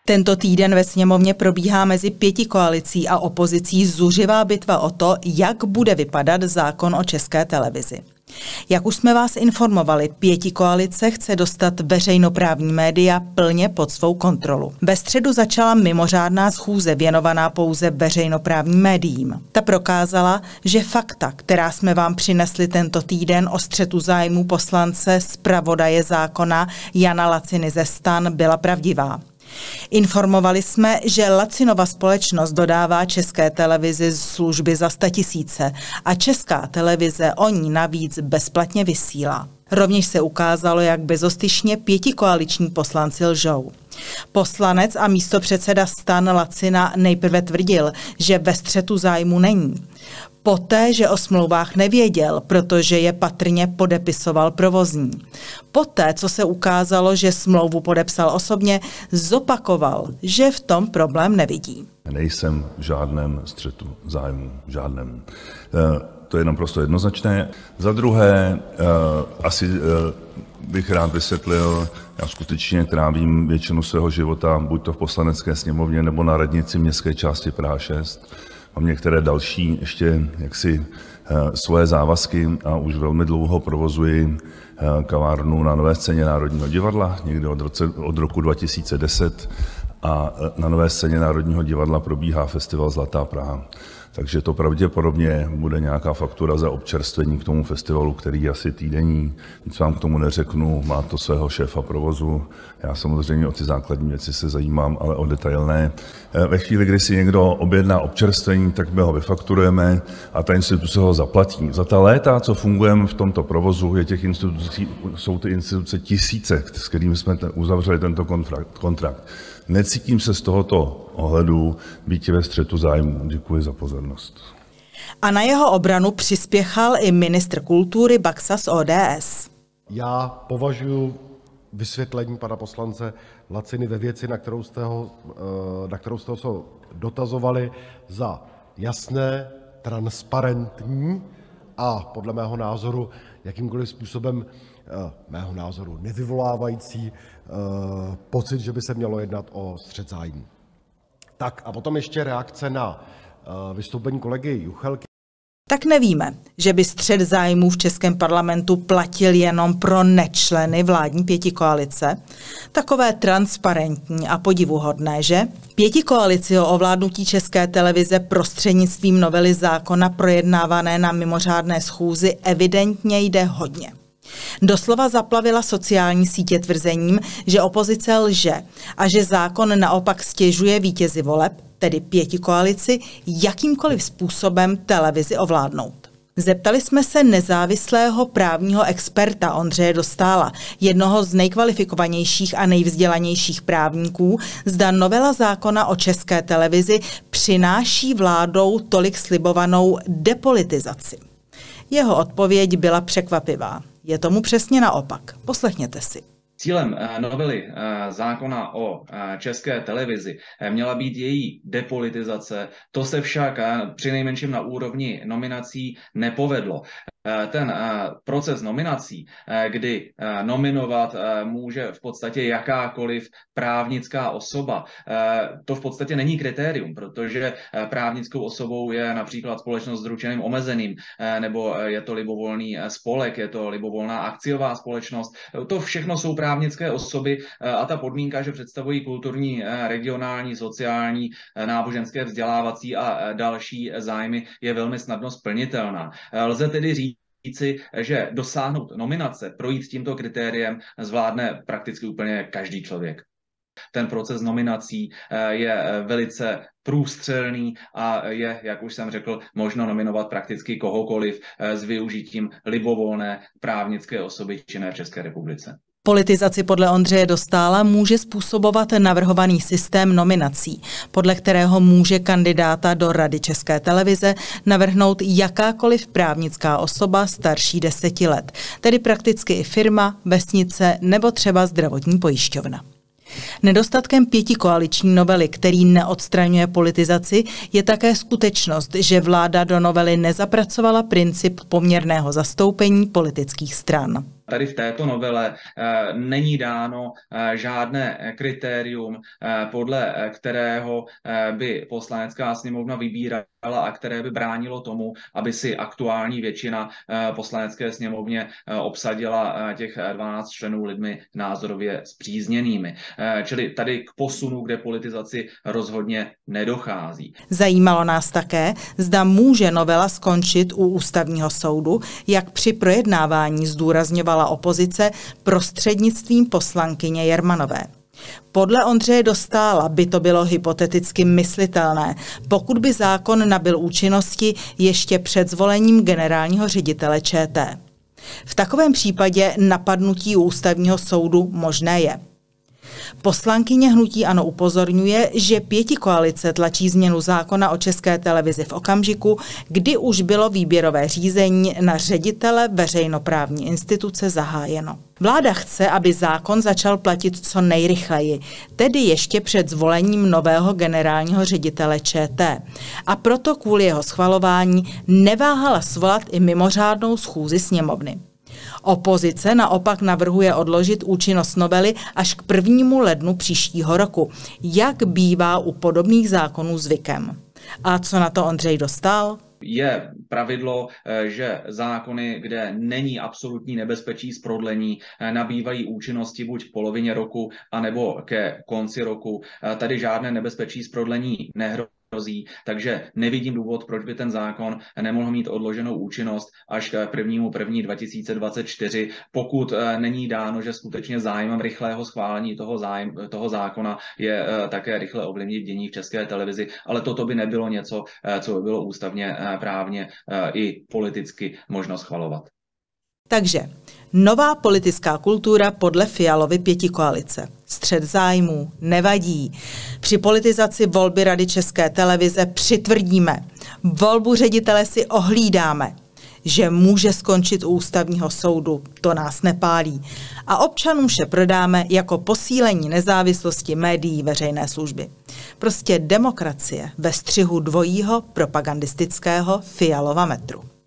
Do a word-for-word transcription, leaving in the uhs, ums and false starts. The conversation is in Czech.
Tento týden ve sněmovně probíhá mezi pětikoalicí a opozicí zuřivá bitva o to, jak bude vypadat zákon o České televizi. Jak už jsme vás informovali, pětikoalice chce dostat veřejnoprávní média plně pod svou kontrolu. Ve středu začala mimořádná schůze věnovaná pouze veřejnoprávním médiím. Ta prokázala, že fakta, která jsme vám přinesli tento týden o střetu zájmů poslance zpravodaje zákona Jana Laciny ze STAN, byla pravdivá. Informovali jsme, že Lacinova společnost dodává České televizi služby za statisíce a Česká televize o ní navíc bezplatně vysílá. Rovněž se ukázalo, jak bezostyšně pětikoaliční poslanci lžou. Poslanec a místopředseda STAN Lacina nejprve tvrdil, že ve střetu zájmu není. Poté, že o smlouvách nevěděl, protože je patrně podepisoval provozní. Poté, co se ukázalo, že smlouvu podepsal osobně, zopakoval, že v tom problém nevidí. Nejsem v žádném střetu zájmu, žádném. To je naprosto jednoznačné. Za druhé, asi bych rád vysvětlil, já skutečně trávím většinu svého života buď to v Poslanecké sněmovně nebo na radnici městské části Praha šest. Mám některé další ještě jaksi svoje závazky a už velmi dlouho provozuji kavárnu na Nové scéně Národního divadla, někdy od, roce, od roku dva tisíce deset, a na Nové scéně Národního divadla probíhá festival Zlatá Praha. Takže to pravděpodobně bude nějaká faktura za občerstvení k tomu festivalu, který je asi týdenní. Nic vám k tomu neřeknu, má to svého šéfa provozu. Já samozřejmě o ty základní věci se zajímám, ale o detailné. Ve chvíli, kdy si někdo objedná občerstvení, tak my ho vyfakturujeme a ta instituce ho zaplatí. Za ta léta, co fungujeme v tomto provozu, je těch institucí, jsou ty instituce tisíce, s kterými jsme uzavřeli tento kontrakt. Necítím se z tohoto ohledu být ve střetu zájmu. Děkuji za pozornost. A na jeho obranu přispěchal i ministr kultury Baxa z O D S. Já považuji vysvětlení pana poslance Laciny ve věci, na kterou jste ho, na kterou jste ho dotazovali, za jasné, transparentní a podle mého názoru jakýmkoliv způsobem mého názoru nevyvolávající uh, pocit, že by se mělo jednat o střet zájmů. Tak a potom ještě reakce na uh, vystoupení kolegy Juchelky. Tak nevíme, že by střet zájmů v českém parlamentu platil jenom pro nečleny vládní pětikoalice. Takové transparentní a podivuhodné, že? Pětikoalici o ovládnutí České televize prostřednictvím novely zákona projednávané na mimořádné schůzi evidentně jde hodně. Doslova zaplavila sociální sítě tvrzením, že opozice lže a že zákon naopak stěžuje vítězi voleb, tedy pětikoalici, jakýmkoliv způsobem televizi ovládnout. Zeptali jsme se nezávislého právního experta Ondřeje Dostála, jednoho z nejkvalifikovanějších a nejvzdělanějších právníků, zda novela zákona o České televizi přináší vládou tolik slibovanou depolitizaci. Jeho odpověď byla překvapivá. Je tomu přesně naopak. Poslechněte si. Cílem novely zákona o České televizi měla být její depolitizace, to se však přinejmenším na úrovni nominací nepovedlo. Ten proces nominací, kdy nominovat může v podstatě jakákoliv právnická osoba, to v podstatě není kritérium, protože právnickou osobou je například společnost s ručením omezeným, nebo je to libovolný spolek, je to libovolná akciová společnost. To všechno jsou právnické osoby a ta podmínka, že představují kulturní, regionální, sociální, náboženské, vzdělávací a další zájmy, je velmi snadno splnitelná. Lze tedy říct, říci, že dosáhnout nominace, projít tímto kritériem zvládne prakticky úplně každý člověk. Ten proces nominací je velice průstřelný a je, jak už jsem řekl, možno nominovat prakticky kohokoliv s využitím libovolné právnické osoby činné v České republice. Politizaci podle Ondřeje Dostála může způsobovat navrhovaný systém nominací, podle kterého může kandidáta do Rady České televize navrhnout jakákoliv právnická osoba starší deseti let, tedy prakticky i firma, vesnice nebo třeba zdravotní pojišťovna. Nedostatkem pětikoaliční novely, který neodstraňuje politizaci, je také skutečnost, že vláda do novely nezapracovala princip poměrného zastoupení politických stran. tady v této novele není dáno žádné kritérium, podle kterého by Poslanecká sněmovna vybírala a které by bránilo tomu, aby si aktuální většina Poslanecké sněmovně obsadila těch dvanáct členů lidmi názorově spřízněnými. Čili tady k posunu, k depolitizaci rozhodně nedochází. Zajímalo nás také, zda může novela skončit u Ústavního soudu, jak při projednávání zdůrazňovala opozice prostřednictvím poslankyně Jermanové. Podle Ondřeje Dostála by to bylo hypoteticky myslitelné, pokud by zákon nabyl účinnosti ještě před zvolením generálního ředitele ČT. V takovém případě napadnutí u Ústavního soudu možné je. Poslankyně hnutí ANO upozorňuje, že pětikoalice tlačí změnu zákona o České televizi v okamžiku, kdy už bylo výběrové řízení na ředitele veřejnoprávní instituce zahájeno. Vláda chce, aby zákon začal platit co nejrychleji, tedy ještě před zvolením nového generálního ředitele ČT. A proto kvůli jeho schvalování neváhala svolat i mimořádnou schůzi sněmovny. Opozice naopak navrhuje odložit účinnost novely až k prvnímu lednu příštího roku, jak bývá u podobných zákonů zvykem. A co na to Ondřej Dostál? Je pravidlo, že zákony, kde není absolutní nebezpečí z prodlení, nabývají účinnosti buď v polovině roku, anebo ke konci roku. Tady žádné nebezpečí z prodlení nehrozí. Takže nevidím důvod, proč by ten zákon nemohl mít odloženou účinnost až k prvnímu první dva tisíce dvacet čtyři, pokud není dáno, že skutečně zájmem rychlého schválení toho, zájem, toho zákona je také rychle ovlivnit dění v České televizi, ale toto by nebylo něco, co by bylo ústavně právně i politicky možno schvalovat. Takže nová politická kultura podle Fialovy pětikoalice. Střet zájmů nevadí. Při politizaci volby Rady České televize přitvrdíme. Volbu ředitele si ohlídáme. Že může skončit u Ústavního soudu, to nás nepálí. A občanům vše prodáme jako posílení nezávislosti médií veřejné služby. Prostě demokracie ve střihu dvojího propagandistického Fialova metru.